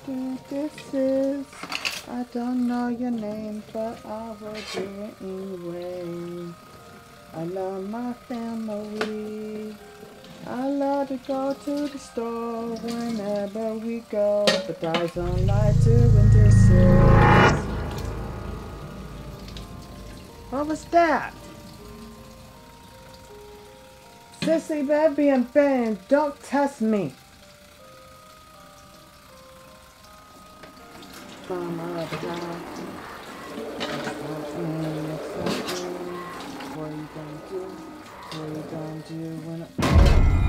This is, I don't know your name, but I will do it anyway. I love my family. I love to go to the store whenever we go, but I don't like doing dishes. What was that? Sissy, baby, and Ben, don't test me. Mama, what are you gonna do? What are you gonna do when I...